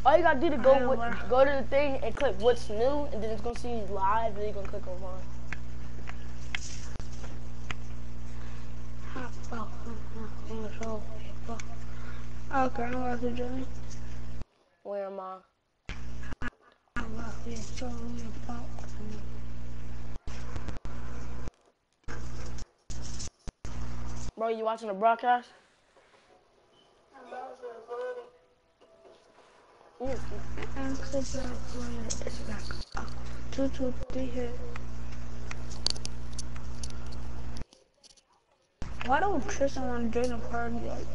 All you gotta do to go to the thing and click what's new, and then it's gonna see live, and then you're gonna click on mine. Okay, I'm about to join. Where am I? Bro, you watching the broadcast? It's back. 2, 2, 3 hit. Why don't Tristan want to join the party? Like,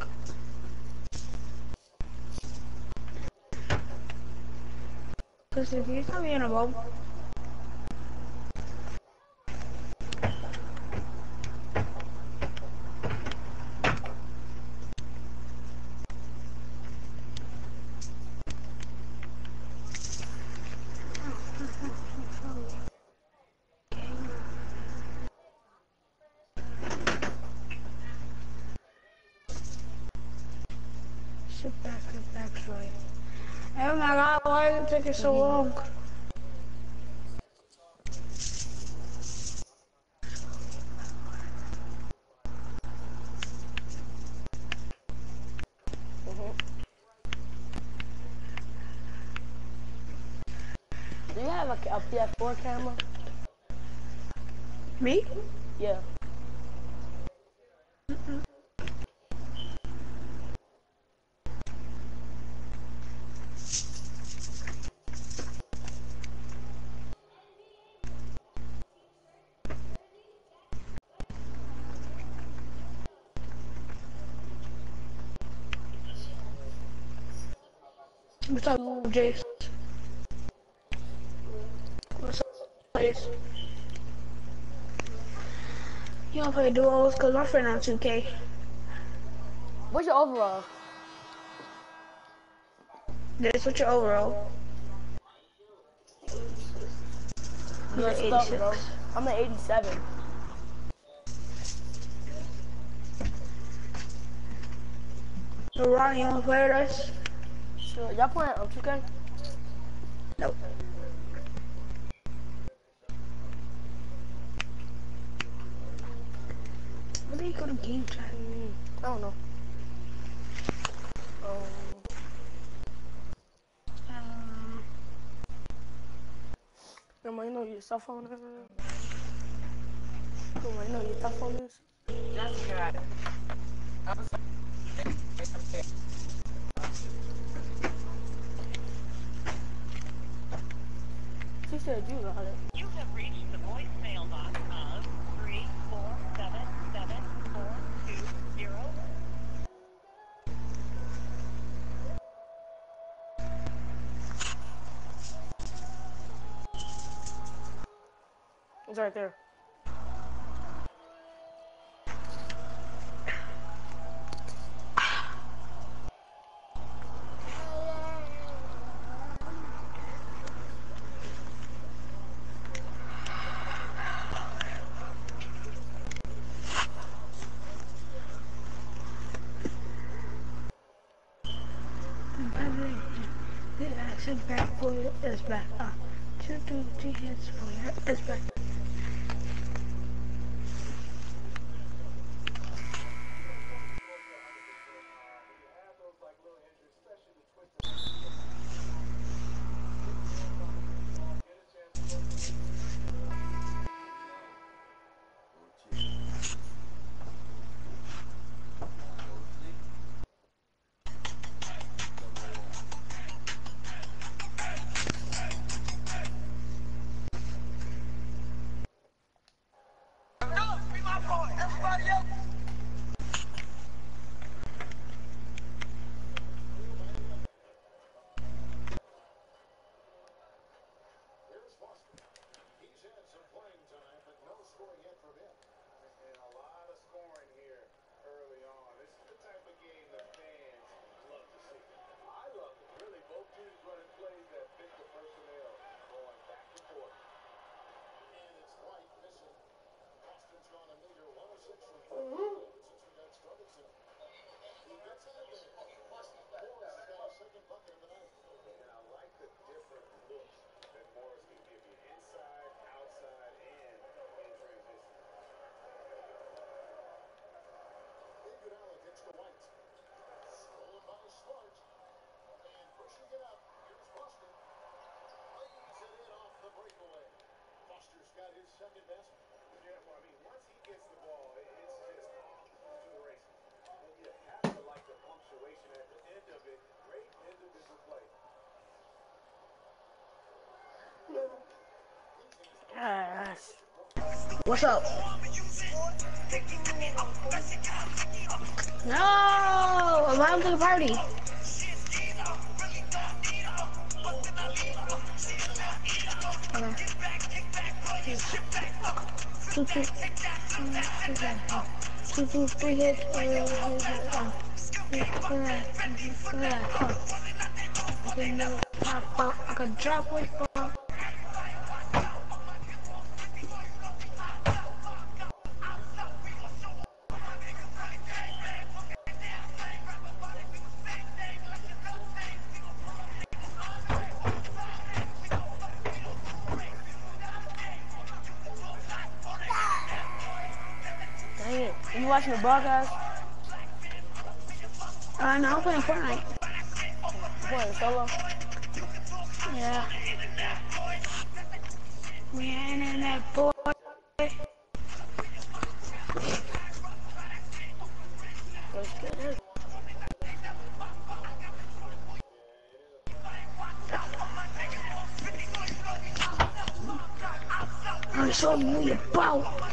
cause if he's not being a boat. Sit back, sorry. Oh my god, why is it taking so long? Do you have a PS4 camera? Me? Yeah. What's up, Jace? What's up, Jace? You don't play duos cause my friend on 2K. What's your overall? This what's your overall? I'm at 86. Bro. I'm at 87. So Ronnie, you wanna play with us? Sure. Y'all playing 2K? Nope. Where do you go to game chat? I don't know. You know your cell phone is? You know your cell phone is? That's good. She said you got it. You have reached the voicemail box of 3477420. It's right there. The action back for is back. 2, 2, 3 hits for is back. Yes. What's up? No! Invite him to the party. Okay. Two, 3 hits. I can drop with ball. Dang it. You watching the broadcast? No, I'm playing Fortnite. Playing solo? Yeah. We ain't in that boy. Let's get it. I'm so you about.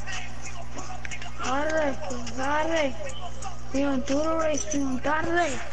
Arre, we don't do the race, we don't got the race.